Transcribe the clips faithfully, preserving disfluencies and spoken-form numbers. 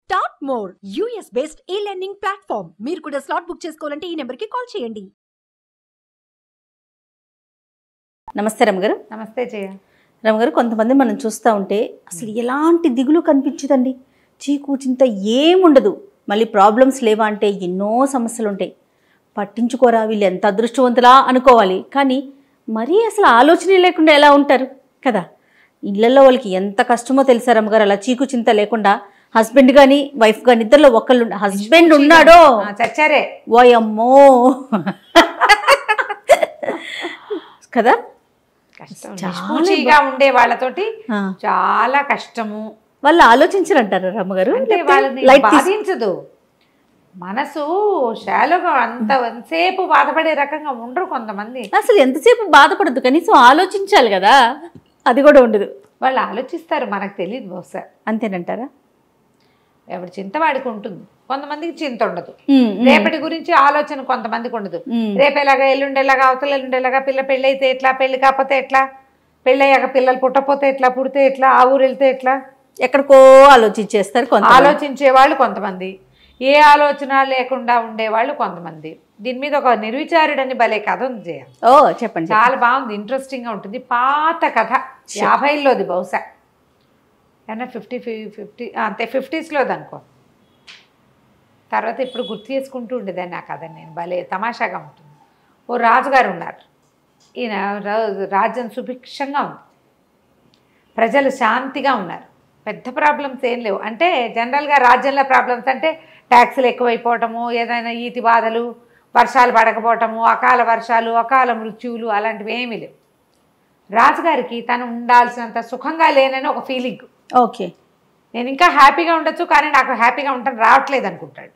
Start more US based e learning platform. మీరు కూడా slot book చేసుకోవాలంటే ఈ నెంబర్కి కాల్ చేయండి. నమస్తే రమగారు. నమస్తే జయ. రమగారు, కొంతమంది మనం చూస్తూ ఉంటే అసలు ఎలాంటి దిగులు కనిపించదండి, చీకు చింత ఏముండదు, మళ్ళీ ప్రాబ్లమ్స్ లేవా అంటే ఎన్నో సమస్యలు ఉంటాయి. పట్టించుకోరా వీళ్ళు ఎంత అదృష్టవంతులా అనుకోవాలి, కానీ మరీ అసలు ఆలోచనే లేకుండా ఎలా ఉంటారు కదా. ఇళ్లలో వాళ్ళకి ఎంత కష్టమో తెలుసా రమగారు, అలా చీకు చింత లేకుండా హస్బెండ్ కానీ వైఫ్ కానీ ఇద్దరిలో ఒకళ్ళు హస్బెండ్ ఉన్నాడో చచ్చారే ఓయమ్మో కదా. నిష్పూచిగా ఉండే వాళ్ళతోటి చాలా కష్టము. వాళ్ళు ఆలోచించరంటారా రమ్మగారు? అంటే వాళ్ళని బాధించదు మనసు, షాలోగా అంత ఎంతసేపు బాధపడే రకంగా ఉండరు కొంతమంది. అసలు ఎంతసేపు బాధపడద్దు, కనీసం ఆలోచించాలి కదా, అది కూడా ఉండదు. వాళ్ళు ఆలోచిస్తారు, మనకు తెలియదు బహుశా. అంతేనంటారా? ఎవరి చింత వాడికి ఉంటుంది, కొంతమందికి చింత ఉండదు. రేపటి గురించి ఆలోచన కొంతమందికి ఉండదు. రేపేలాగా, ఎల్లుండేలాగా, అవతల ఎల్లుండేలాగా, పిల్ల పెళ్ళి అయితే ఎట్లా, పెళ్లి కాకపోతే ఎట్లా, పెళ్ళయ్యాక పిల్లలు పుట్టపోతే ఎట్లా, పుడితే ఎట్లా, ఆ ఊరు వెళ్తే ఎట్లా, ఎక్కడికో ఆలోచించేస్తారు. ఆలోచించే వాళ్ళు కొంతమంది, ఏ ఆలోచన లేకుండా ఉండేవాళ్ళు కొంతమంది. దీని మీద ఒక నిర్విచారుడని భలే కథ ఉంది జయ. ఓ చెప్పండి. చాలా బాగుంది, ఇంట్రెస్టింగ్గా ఉంటుంది. పాత కథ, యాభైలోది బహుశా, ఏమన్నా ఫిఫ్టీ ఫిఫ్టీ అంతే ఫిఫ్టీస్లోది అనుకో. తర్వాత ఇప్పుడు గుర్తు చేసుకుంటూ ఉండేదాన్ని ఆ కథ నేను, భలే తమాషాగా ఉంటుంది. ఓ రాజుగారు ఉన్నారు. ఈయన రాజ్యం సుభిక్షంగా ఉంది, ప్రజలు శాంతిగా ఉన్నారు, పెద్ద ప్రాబ్లమ్స్ ఏం లేవు. అంటే జనరల్గా రాజ్యంలో ప్రాబ్లమ్స్ అంటే ట్యాక్సులు ఎక్కువైపోవటము, ఏదైనా ఈతి బాధలు, వర్షాలు పడకపోవటము, అకాల వర్షాలు, అకాల మృత్యువులు, అలాంటివి ఏమీ లేవు. రాజుగారికి తను ఉండాల్సినంత సుఖంగా లేనని ఒక ఫీలింగ్. ఓకే, నేను ఇంకా హ్యాపీగా ఉండొచ్చు, కానీ నాకు హ్యాపీగా ఉండటం రావట్లేదు అనుకుంటాడు.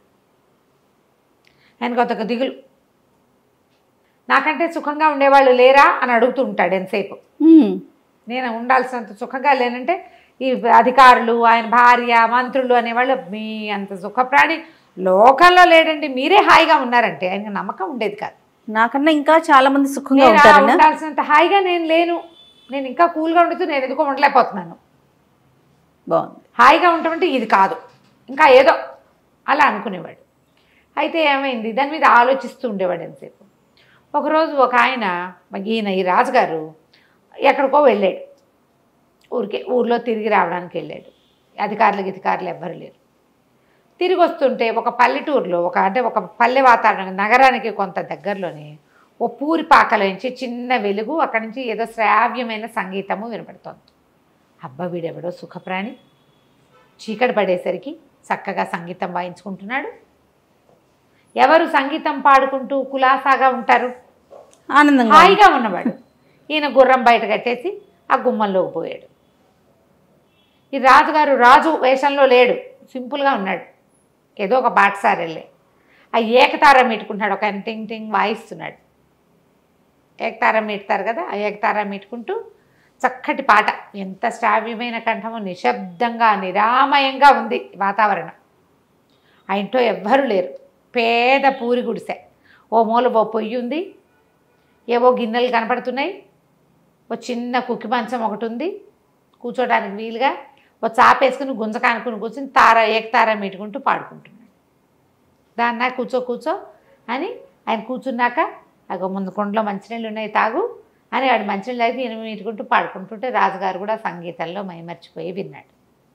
ఆయనకు ఒక దిగులు, నాకంటే సుఖంగా ఉండేవాళ్ళు లేరా అని అడుగుతూ ఉంటాడు ఎంతసేపు. నేను ఉండాల్సినంత సుఖంగా లేనంటే ఈ అధికారులు, ఆయన భార్య, మంత్రులు అనేవాళ్ళు మీ అంత సుఖప్రాణి లోకంలో లేడండి, మీరే హాయిగా ఉన్నారంటే ఆయనకు నమ్మకం ఉండేది కాదు. నాకన్నా ఇంకా చాలా మంది సుఖంగా ఉంటారు, ఉండాల్సినంత హాయిగా నేను లేను, నేను ఇంకా కూల్గా ఉండుతూ నేను ఎందుకో ఉండలేకపోతున్నాను. బాగుంది, హాయిగా ఉండటమంటే ఇది కాదు, ఇంకా ఏదో అలా అనుకునేవాడు. అయితే ఏమైంది, దాని మీద ఆలోచిస్తూ ఉండేవాడు ఎంతసేపు. ఒకరోజు ఒక ఆయన, ఈయన ఈ రాజుగారు ఎక్కడికో వెళ్ళాడు, ఊరికే ఊర్లో తిరిగి రావడానికి వెళ్ళాడు. అధికారులు గిధికారులు ఎవ్వరు లేరు. తిరిగి వస్తుంటే ఒక పల్లెటూరులో, ఒక అంటే ఒక పల్లె వాతావరణం, నగరానికి కొంత దగ్గరలోని ఓ పూరి పాకల నుంచి చిన్న వెలుగు, అక్కడి నుంచి ఏదో శ్రావ్యమైన సంగీతము వినపడుతోంది. అబ్బా వీడెవడో సుఖప్రాణి, చీకటి పడేసరికి చక్కగా సంగీతం వాయించుకుంటున్నాడు. ఎవరు సంగీతం పాడుకుంటూ కులాసాగా ఉంటారు, ఆనందంగా హాయిగా ఉన్నవాడు. ఈయన గుర్రం బయట కట్టేసి ఆ గుమ్మంలోకి పోయాడు. ఈ రాజుగారు రాజు వేషంలో లేడు, సింపుల్గా ఉన్నాడు, ఏదో ఒక బాటసారి వెళ్ళే ఆ ఏకతార మీటుకుంటున్నాడు. ఒక ఆయన టింగ్ టింగ్ వాయిస్తున్నాడు, ఏకతార మీటుతారు కదా, ఆ ఏకతార మీటుకుంటూ చక్కటి పాట, ఎంత శ్రావ్యమైన కంఠము, నిశ్శబ్దంగా నిరామయంగా ఉంది వాతావరణం. ఆ ఇంట్లో ఎవ్వరూ లేరు, పేద పూరి గుడిసె, ఓ మూల ఓ పొయ్యి ఉంది, ఏవో గిన్నెలు కనపడుతున్నాయి, ఓ చిన్న కుక్కి మంచం ఒకటి ఉంది కూర్చోడానికి వీలుగా, ఓ చాపేసుకుని గుంజకానుకుని కూర్చుని తార ఏకతార మీటుకుంటూ పాడుకుంటున్నాడు. దాన్న కూర్చో కూర్చో అని ఆయన కూర్చున్నాక, అగో ముందు కొండలో మంచినీళ్ళు ఉన్నాయి తాగు అని వాడు మంచినీళ్ళు తాగి ఈయన మీటుకుంటూ పాడుకుంటుంటే రాజుగారు కూడా సంగీతంలో మైమర్చిపోయి విన్నాడు.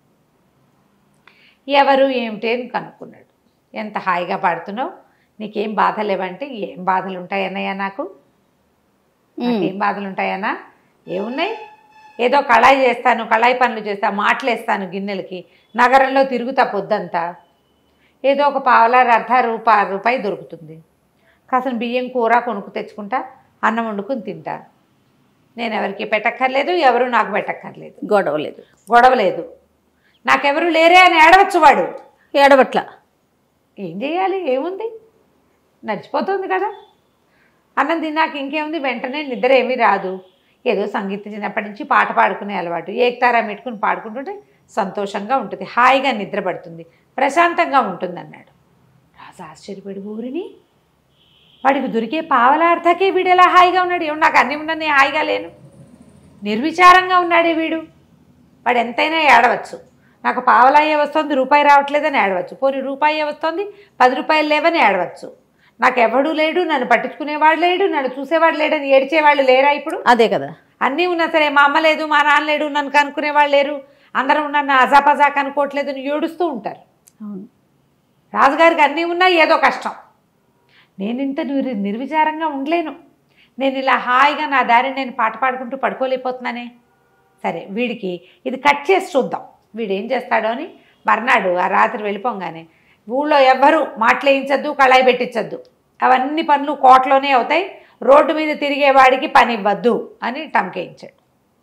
ఎవరు ఏమిటి అని కనుక్కున్నాడు. ఎంత హాయిగా పాడుతున్నావు, నీకేం బాధ లేవంటే, ఏం బాధలు ఉంటాయన్నయ్యా, నాకు నాకేం బాధలు ఉంటాయన్నా, ఏమున్నాయి, ఏదో కళాయి చేస్తాను, కళాయి పనులు చేస్తాను, మాటలేస్తాను గిన్నెలకి, నగరంలో తిరుగుతా పొద్దంతా, ఏదో ఒక పావలా అర్ధ రూపాయ రూపాయి దొరుకుతుంది, కాసిన బియ్యం కూర కొనుక్కు తెచ్చుకుంటా, అన్నం వండుకుని తింటా, నేను ఎవరికి పెట్టక్కర్లేదు, ఎవరు నాకు పెట్టక్కర్లేదు, గొడవ లేదు గొడవ లేదు, నాకెవరు లేరే అని ఏడవచ్చు. వాడు ఏడవట్ల, ఏం చేయాలి, ఏముంది, నడిచిపోతుంది కదా. అన్నం తిన్నాక ఇంకేముంది, వెంటనే నిద్ర ఏమీ రాదు, ఏదో సంగీతం చిన్నప్పటి నుంచి పాట పాడుకునే అలవాటు, ఏకతారా పెట్టుకుని పాడుకుంటుంటే సంతోషంగా ఉంటుంది, హాయిగా నిద్ర పడుతుంది, ప్రశాంతంగా ఉంటుంది అన్నాడు. రాజు ఆశ్చర్యపడి, ఊరిని వాడికి దొరికే పావలార్థకే వీడు ఎలా హాయిగా ఉన్నాడు, ఏమో నాకు అన్నీ ఉన్నా నేను హాయిగా లేను, నిర్విచారంగా ఉన్నాడే వీడు, వాడు ఎంతైనా ఏడవచ్చు, నాకు పావలాయే వస్తుంది రూపాయి రావట్లేదని ఏడవచ్చు, పోనీ రూపాయే వస్తుంది పది రూపాయలు లేవని ఏడవచ్చు. నాకు ఎవడూ లేడు, నన్ను పట్టించుకునేవాడు లేడు, నన్ను చూసేవాడు లేడని ఏడ్చేవాళ్ళు లేరా ఇప్పుడు? అదే కదా. అన్నీ ఉన్నా సరే మా అమ్మ లేదు, మా నాన్న లేడు, నన్ను కనుక్కునేవాళ్ళు లేరు, అందరూ నన్ను అజాపజా కనుక్కోవట్లేదు అని ఏడుస్తూ ఉంటారు. అవును. రాజుగారికి అన్నీ ఉన్నా ఏదో కష్టం. నేను ఇంత నిర్ నిర్విచారంగా ఉండలేను, నేను ఇలా హాయిగా నా దారి నేను పాట పాడుకుంటూ పడుకోలేకపోతున్నానే. సరే వీడికి ఇది కట్ చేసి చూద్దాం, వీడు ఏం చేస్తాడో అని మర్నాడు ఆ రాత్రి వెళ్ళిపోగానే ఊళ్ళో ఎవ్వరూ మాటలేయించద్దు, కళాయి పెట్టించద్దు, అవన్నీ పనులు కోటలోనే అవుతాయి, రోడ్డు మీద తిరిగేవాడికి పని ఇవ్వద్దు అని టంకేయించాడు.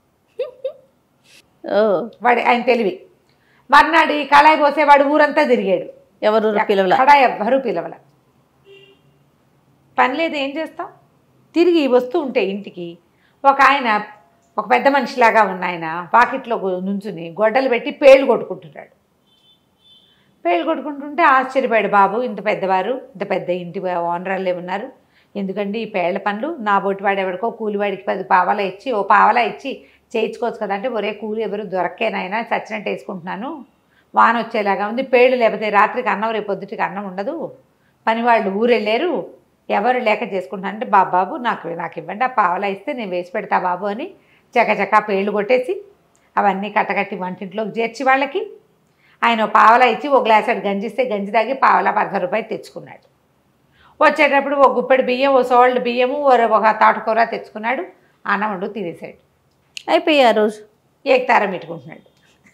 వాడి ఆయన తెలివి. మర్నాడు ఈ కళాయి పోసేవాడు ఊరంతా తిరిగాడు, ఎవరు పిలవల, అక్కడ ఎవ్వరూ పిలవల. పని లేదు, ఏం చేస్తాం? తిరిగి వస్తూ ఉంటే ఇంటికి ఒక ఆయన, ఒక పెద్ద మనిషిలాగా ఉన్న ఆయన పాకెట్లో నుంచుని గొడ్డలు పెట్టి పేళ్ళు కొట్టుకుంటున్నాడు. పేళ్ళు కొట్టుకుంటుంటే ఆశ్చర్యపోయాడు. బాబు, ఇంత పెద్దవారు, ఇంత పెద్ద ఇంటి ఓనరాళ్ళే ఉన్నారు, ఎందుకండి ఈ పేళ్ల పనులు? నా బొట్టివాడు ఎవరికో కూలివాడికి పది పావలా ఇచ్చి ఓ పావలా ఇచ్చి చేయించుకోవచ్చు కదా అంటే, ఒరే కూలి ఎవరు దొరక్కేనైనా చచ్చినట్టు వేసుకుంటున్నాను, వాన వచ్చేలాగా ఉంది, పేళ్ళు లేకపోతే రాత్రికి అన్నం రేపు పొద్దుటికి అన్నం ఉండదు, పనివాళ్ళు ఊరెళ్ళారు, ఎవరు లేక చేసుకుంటున్నాను అంటే, బాబాబు నాకు నాకు ఇవ్వండి, ఆ పావలా ఇస్తే నేను వేసి పెడతా బాబు అని చకచకా పేళ్ళు కొట్టేసి అవన్నీ కట్టకట్టి వంటింట్లోకి చేర్చి వాళ్ళకి ఆయన పావలా ఇచ్చి ఒక గ్లాసెడ్ గంజి ఇస్తే గంజి తాగి పావలా పది రూపాయలు తెచ్చుకున్నాడు. వచ్చేటప్పుడు ఒక గుప్పెడు బియ్యం, ఓ సోల్డ్ బియ్యము, ఒక తాటుకూర తెచ్చుకున్నాడు, అన్నం వండు తినేసాడు. అయిపోయి ఆ రోజు ఏకతారం పెట్టుకుంటున్నాడు.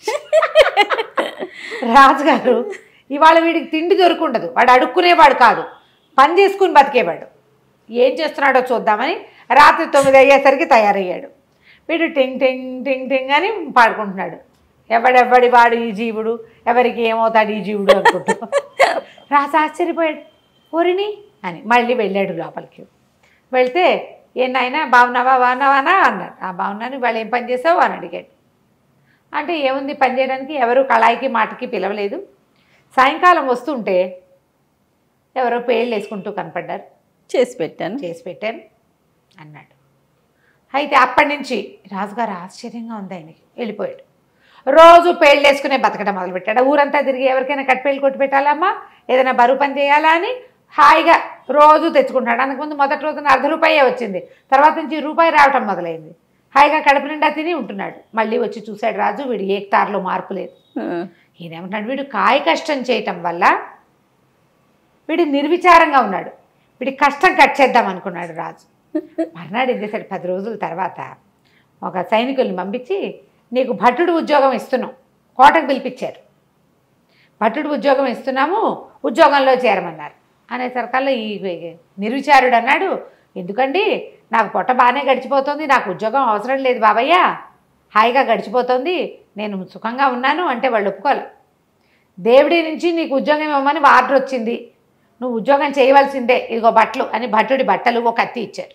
రాజుగారు ఇవాళ వీడికి తిండి దొరుకుండదు, వాడు అడుక్కునేవాడు కాదు, పని చేసుకుని బతికేవాడు. ఏం చేస్తున్నాడో చూద్దామని రాత్రి తొమ్మిది అయ్యేసరికి తయారయ్యాడు. వీడు టింగ్ టింగ్ టింగ్ టింగ్ అని పాడుకుంటున్నాడు. ఎవడెవ్వడి వాడు ఈ జీవుడు, ఎవరికి ఏమవుతాడు ఈ జీవుడు అనుకుంటూ. రాజు ఆశ్చర్యపోయాడు, ఓరిని అని మళ్ళీ వెళ్ళాడు లోపలికి. వెళ్తే ఏ నాయనా బాగున్నావా బాగున్నావానా అన్నాడు. ఆ బాగున్నాను, వాళ్ళు ఏం పని చేసావు అని అడిగాడు. అంటే ఏముంది పని చేయడానికి, ఎవరు కళాయికి మాటకి పిలవలేదు, సాయంకాలం వస్తుంటే ఎవరో పేళ్ళు వేసుకుంటూ కనపడ్డారు, చేసి పెట్టాను చేసి పెట్టాను అన్నాడు. అయితే అప్పటి నుంచి రాజుగారు ఆశ్చర్యంగా ఉంది ఆయనకి. వెళ్ళిపోయాడు. రోజు పేళ్ళు వేసుకునే బతకడం మొదలుపెట్టాడు. ఊరంతా తిరిగి ఎవరికైనా కట్టిపేళ్ళు కొట్టి పెట్టాలమ్మా, ఏదైనా బరువు పని చేయాలా అని హాయిగా రోజు తెచ్చుకుంటాడు. అందుకుముందు మొదటి రోజున అర్ధ రూపాయే వచ్చింది, తర్వాత నుంచి రూపాయి రావటం మొదలైంది. హాయిగా కడుపు నిండా తిని ఉంటున్నాడు. మళ్ళీ వచ్చి చూశాడు రాజు, వీడు ఏకతారులో మార్పు లేదు. ఈయనేమంటాడు, వీడు కాయ కష్టం చేయటం వల్ల వీడు నిర్విచారంగా ఉన్నాడు, వీడి కష్టం కట్ చేద్దాం అనుకున్నాడు రాజు. మర్నాడు ఏం చేశాడు, పది రోజుల తర్వాత ఒక సైనికుల్ని పంపించి, నీకు భటుడు ఉద్యోగం ఇస్తున్నాం, కోటకు పిలిపించారు, భటుడు ఉద్యోగం ఇస్తున్నాము, ఉద్యోగంలో చేరమన్నారు. అనేసరికల్లా ఈ నిర్విచారుడు అన్నాడు, ఎందుకండి నాకు పొట్ట బాగానే గడిచిపోతుంది, నాకు ఉద్యోగం అవసరం లేదు బాబయ్య, హాయిగా గడిచిపోతుంది, నేను సుఖంగా ఉన్నాను అంటే వాళ్ళు ఒప్పుకోవాలి. దేవుడి నుంచి నీకు ఉద్యోగం ఇవ్వమని ఆర్డర్ వచ్చింది, నువ్వు ఉద్యోగం చేయవలసిందే, ఇదిగో బట్టలు అని భటుడి బట్టలు ఒక కత్తి ఇచ్చారు.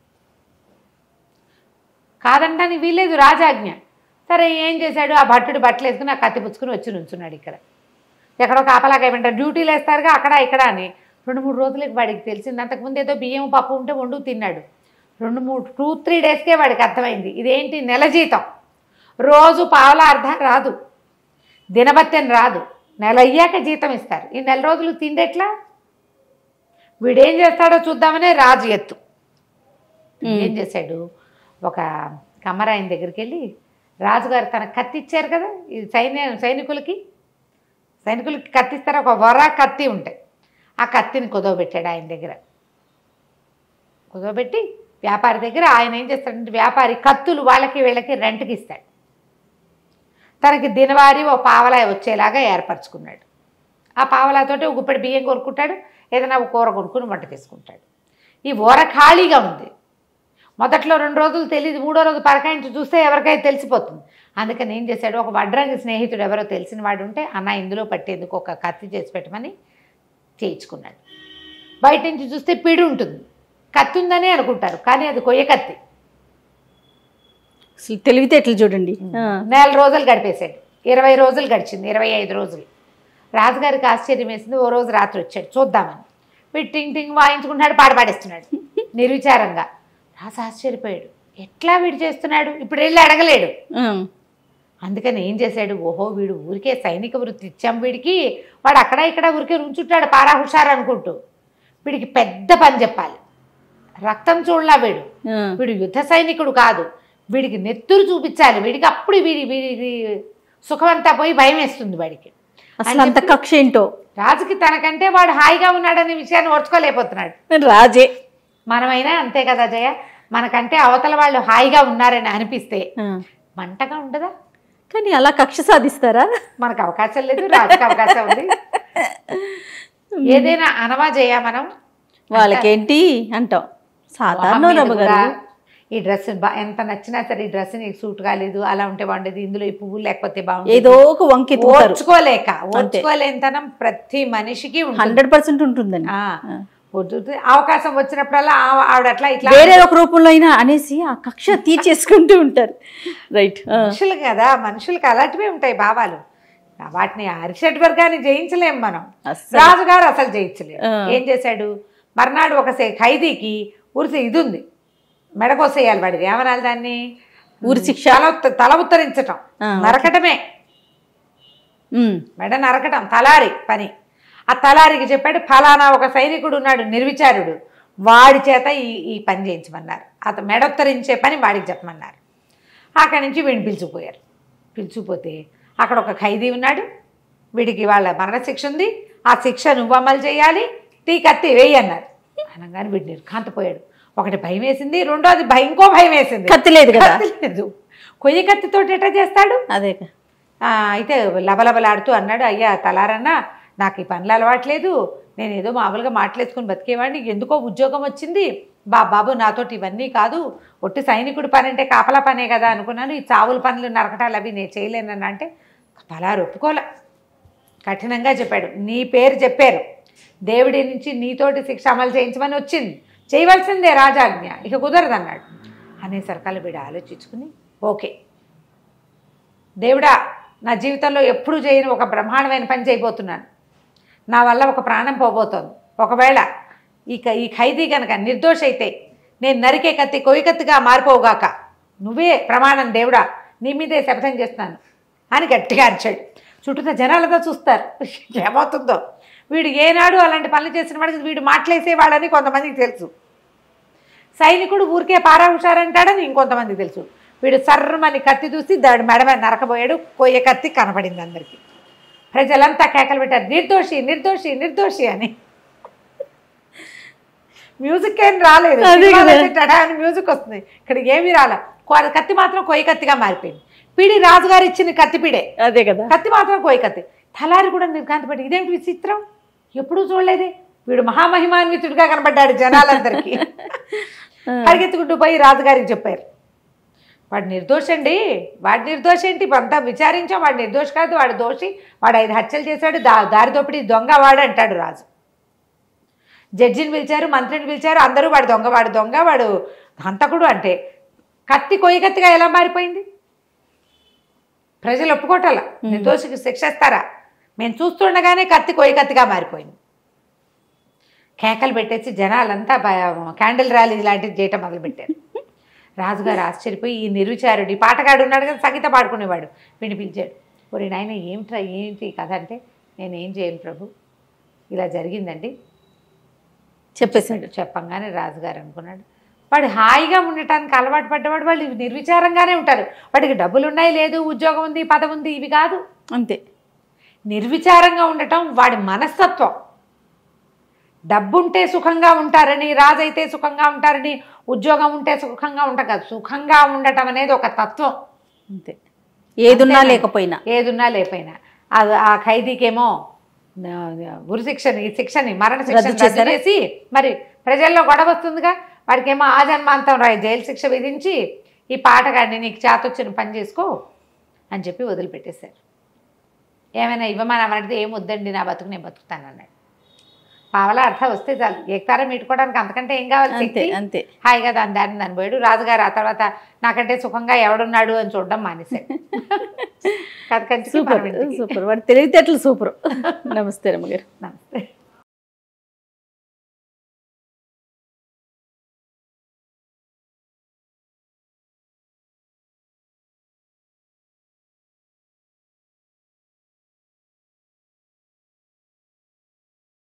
కాదంటానికి వీల్లేదు, రాజాజ్ఞ. సరే ఏం చేశాడు, ఆ భట్టుడి బట్టలు వేసుకుని ఆ కత్తి పుచ్చుకుని వచ్చి నుంచున్నాడు. ఇక్కడ ఎక్కడో కాపలాగా ఏమంటారు, డ్యూటీలు వేస్తారుగా అక్కడ ఇక్కడ అని. రెండు మూడు రోజులకి వాడికి తెలిసింది, అంతకుముందు ఏదో బియ్యం పప్పు ఉంటే వండు తిన్నాడు. రెండు మూడు టూ త్రీ డేస్కే వాడికి అర్థమైంది, ఇదేంటి నెల జీతం, రోజు పావలా అర్ధం రాదు, దినభత్యం రాదు, నెల అయ్యాక జీతం ఇస్తారు, ఈ నెల రోజులు తిండెట్లా? వీడేం చేస్తాడో చూద్దామనే రాజు ఎత్తు. ఏం చేశాడు, ఒక కమ్మరాయన దగ్గరికి వెళ్ళి, రాజుగారు తన కత్తి ఇచ్చారు కదా ఈ సైన్య సైనికులకి సైనికులకి కత్తి ఇస్తారు, ఒక వర కత్తి ఉంటాయి, ఆ కత్తిని కుదవబెట్టాడు ఆయన దగ్గర. కుదవబెట్టి వ్యాపారి దగ్గర ఆయన ఏం చేస్తాడంటే, వ్యాపారి కత్తులు వాళ్ళకి వీళ్ళకి రెంట్కి ఇస్తాడు. తనకి దినవారీ ఓ పావలా వచ్చేలాగా ఏర్పరచుకున్నాడు. ఆ పావలాతోటి ఒక గుప్పెడు బియ్యం కొనుక్కుంటాడు, ఏదైనా ఒక కూర కొనుక్కుని వంట చేసుకుంటాడు. ఈ ఊర ఖాళీగా ఉంది. మొదట్లో రెండు రోజులు తెలియదు, మూడో రోజు పరకాయించి చూస్తే ఎవరికైనా తెలిసిపోతుంది. అందుకని ఏం చేశాడు, ఒక వడ్రంగి స్నేహితుడు ఎవరో తెలిసిన వాడు ఉంటే, అన్న ఇందులో పట్టేందుకు ఒక కత్తి చేసి పెట్టమని చేయించుకున్నాడు. బయట నుంచి చూస్తే పిడి ఉంటుంది, కత్తి ఉందని అనుకుంటారు, కానీ అది కొయ్య కత్తి. అసలు తెలివితేటలు చూడండి. నెల రోజులు గడిపేశాడు. ఇరవై రోజులు గడిచింది, ఇరవై ఐదు రోజులు. రాజుగారికి ఆశ్చర్యం వేసింది. ఓ రోజు రాత్రి వచ్చాడు చూద్దామని. వీడు టింగ్ టింగ్ వాయించుకుంటున్నాడు, పాట పాడేస్తున్నాడు నిర్విచారంగా. రాజు ఆశ్చర్యపోయాడు, ఎట్లా వీడు చేస్తున్నాడు, ఇప్పుడు వెళ్ళి అడగలేడు. అందుకని ఏం చేశాడు, ఓహో వీడు ఊరికే సైనిక వృత్తి ఇచ్చాం వీడికి, వాడు అక్కడ ఇక్కడ ఊరికే నుంచుంటాడు పారా హుషారు అనుకుంటూ, వీడికి పెద్ద పని చెప్పాలి. రక్తం చూడలా వీడు, వీడు యుద్ధ సైనికుడు కాదు, వీడికి నెత్తురు చూపించాలి వీడికి, అప్పుడు వీడి వీడి సుఖమంతా పోయి భయం వేస్తుంది వాడికి. అసలు అంత కక్ష ఏంటో రాజుకి తనకంటే వాడు హాయిగా ఉన్నాడనే విషయాన్ని ఓర్చుకోలేకపోతున్నాడు. రాజే మనమైనా అంతే కదా జయ, మనకంటే అవతల వాళ్ళు హాయిగా ఉన్నారని అనిపిస్తే మంటగా ఉండదా? కానీ అలా కక్ష సాధిస్తారా? మనకు అవకాశం లేదు, రాజుకి అవకాశం ఉంది. ఏదైనా అనవా జయ మనం, వాళ్ళకేంటి అంటాం సాధారణ రమ్మగారు. ఈ డ్రెస్ ఎంత నచ్చినా సరే ఈ డ్రెస్ నీకు సూట్ కాలేదు, అలా ఉంటే బాగుండేది, ఇందులో ఈ పువ్వులు లేకపోతే బాగుండేది, ఏదో ఒక వంకి ఓర్చుకోలేక ఓర్చుకోలేనితనం ప్రతి మనిషికి హండ్రెడ్ పర్సెంట్ ఉంటుందండి. అవకాశం వచ్చినప్పుడల్లా ఆవిడ అట్లా ఇట్లా వేరే ఒక రూపంలో అయినా అనేసి ఆ కక్ష తీర్చేసుకుంటూ ఉంటారు. రైట్, మనుషులు కదా, మనుషులకి అలాంటివే ఉంటాయి భావాలు. వాటిని అరిషడ్ వర్గాన్ని జయించలేం మనం, రాజుగారు అసలు జయించలేము. ఏం చేశాడు, మర్నాడు ఒక ఖైదీకి ఉరిసి ఇది ఉంది, మెడకోసేయాలి వాడిది, ఏమనాలి దాన్ని, ఊరి శిక్ష, తల ఉత్తరించటం, నరకటమే, మెడ నరకటం తలారి పని. ఆ తలారికి చెప్పాడు, ఫలానా ఒక సైనికుడు ఉన్నాడు నిర్విచారుడు, వాడి చేత ఈ ఈ పని చేయించమన్నారు, అతను మెడొత్తరించే పని వాడికి చెప్పమన్నారు. అక్కడి నుంచి వీడిని పిలుచుకుపోయారు. పిలుచుకుపోతే అక్కడ ఒక ఖైదీ ఉన్నాడు, వీడికి వాళ్ళ మరణశిక్ష ఉంది, ఆ శిక్ష నువ్వు అమలు చేయాలి, తీ కత్తి వేయి అన్నారు. అనగానే వీడు నిర్ఘాంతపోయాడు. ఒకటి భయం వేసింది, రెండోది భయం, ఇంకో భయం వేసింది, కత్తి లేదు కదా, లేదు, కొయ్య కత్తితో ఎట్లా చేస్తాడు. అదే అయితే లబలబలాడుతూ అన్నాడు, అయ్యా తలారన్నా నాకు ఈ పనులు అలవాట్లేదు, నేను ఏదో మామూలుగా మాటలేసుకుని బతికేవాడిని, ఎందుకో ఉద్యోగం వచ్చింది, బా బాబు నాతోటి ఇవన్నీ కాదు, ఒట్టి సైనికుడు పని అంటే కాపలా పనే కదా అనుకున్నాను, ఈ చావుల పనులు నరకటాలు అవి నేను చేయలేనని అంటే తలారు ఒప్పుకోలే, కఠినంగా చెప్పాడు. నీ పేరు చెప్పారు, దేవుడి నుంచి నీతోటి శిక్ష అమలు చేయించమని వచ్చింది, చేయవలసిందే రాజాజ్ఞ, ఇక కుదరదు అన్నాడు. అనేసరికల్లా వీడు ఆలోచించుకుని, ఓకే దేవుడా నా జీవితంలో ఎప్పుడు చేయని ఒక బ్రహ్మాండమైన పని చేయబోతున్నాను, నా వల్ల ఒక ప్రాణం పోబోతోంది, ఒకవేళ ఇక ఈ ఖైదీ కనుక నిర్దోష అయితే నేను నరికే కత్తి కొయ్యి కత్తిగా మారిపోవుగాక, నువ్వే ప్రమాణం దేవుడా, నీ మీదే శపథం చేస్తున్నాను అని గట్టిగా అరిచాడు. చుట్టూ జనాలతో చూస్తారు ఏమవుతుందో, వీడు ఏనాడు అలాంటి పనులు చేసిన వాడికి వీడు మాటలేసేవాడని కొంతమందికి తెలుసు, సైనికుడు ఊరికే పారా హుషారంటాడని ఇంకొంతమందికి తెలుసు. వీడు సర్రమని కత్తి చూసి దాడి మెడ మీద నరకబోయాడు, కొయ్య కత్తి కనపడింది అందరికీ. ప్రజలంతా కేకలు పెట్టారు, నిర్దోషి నిర్దోషి నిర్దోషి అని. మ్యూజిక్ ఏం రాలేదు, అని మ్యూజిక్ వస్తుంది, ఇక్కడ ఏమీ రాలే, కత్తి మాత్రం కొయ్య కత్తిగా మారిపోయింది. పీడి రాజుగారు ఇచ్చిన కత్తి పీడే, అదే కదా, కత్తి మాత్రం కొయ్య కత్తి. తలారి కూడా నిర్ఘాంతపడి, ఇదేంటి విచిత్రం, ఎప్పుడూ చూడలేదే, వీడు మహామహిమాన్వితుడిగా కనబడ్డాడు జనాలందరికీ. పరిగెత్తుకుంటూ పోయి రాజుగారికి చెప్పారు, వాడు నిర్దోషండి, వాడు నిర్దోషి ఏంటి, అంతా విచారించాం, వాడు నిర్దోషి కాదు, వాడు దోషి, వాడు ఐదు హత్యలు చేశాడు, దా దారి దోపిడి దొంగ వాడు అంటాడు రాజు. జడ్జిని పిలిచారు, మంత్రిని పిలిచారు, అందరూ వాడు దొంగ వాడు దొంగ వాడు హంతకుడు అంటే కత్తి కొయ్య కత్తిగా ఎలా మారిపోయింది? ప్రజలు ఒప్పుకోటాల, నిర్దోషికి శిక్షిస్తారా? మేము చూస్తుండగానే కత్తి కొయ్య కత్తిగా మారిపోయింది. కేకలు పెట్టేసి జనాలంతా క్యాండిల్ ర్యాలీ లాంటిది చేయటం మొదలుపెట్టారు. రాజుగారు ఆశ్చర్యపోయి, ఈ నిర్విచారుడు, ఈ పాటగాడు ఉన్నాడు కదా సంగీత పాడుకునేవాడు, వీడిని పిలిచాడు. ఒరే నాయన ఏమిట్రా ఏంటి కథ అంటే, నేనేం చేయను ప్రభు, ఇలా జరిగిందండి చెప్పేశాడు. చెప్పంగానే రాజుగారు అనుకున్నాడు, వాడు హాయిగా ఉండటానికి అలవాటు పడ్డవాడు, వాళ్ళు నిర్విచారంగానే ఉంటారు, వాడికి డబ్బులు ఉన్నాయి, లేదు ఉద్యోగం ఉంది, పదవి ఉంది, ఇవి కాదు, అంతే. నిర్విచారంగా ఉండటం వాడి మనస్తత్వం. డబ్బుంటే సుఖంగా ఉంటారని, రాజైతే సుఖంగా ఉంటారని, ఉద్యోగం ఉంటే సుఖంగా ఉంటాం కాదు, సుఖంగా ఉండటం అనేది ఒక తత్వం, అంతే. ఏదున్నా లేకపోయినా ఏదున్నా లేకపోయినా. ఆ ఖైదీకేమో ఉరి శిక్షని, ఈ శిక్షని, మరణ శిక్షని రద్దు చేసి మరి ప్రజల్లో గొడవ వస్తుందిగా, వాడికేమో ఆ జన్మాంతం రాయి జైలు శిక్ష విధించి, ఈ పాటగాడిని నీకు చేతొచ్చిన పని చేసుకో అని చెప్పి వదిలిపెట్టేశారు. ఏమైనా ఇవ్వమని అడిగితే ఏం వద్దండి, నా బతుకు నేను బతుకుతాను అన్నాడు. పావలా అర్థం వస్తే చాలు, ఏకతారం మీటుకోవడానికి అంతకంటే ఏం కావాలి, అంతే అంతే. హాయిగా దాని దాన్ని దాని పోయాడు. రాజుగారు ఆ తర్వాత నాకంటే సుఖంగా ఎవడున్నాడు అని చూడడం మానేశాడు. సూపర్ సూపర్, వాడి తెలివితేటలు సూపర్. నమస్తే రమ్మగారు. నమస్తే.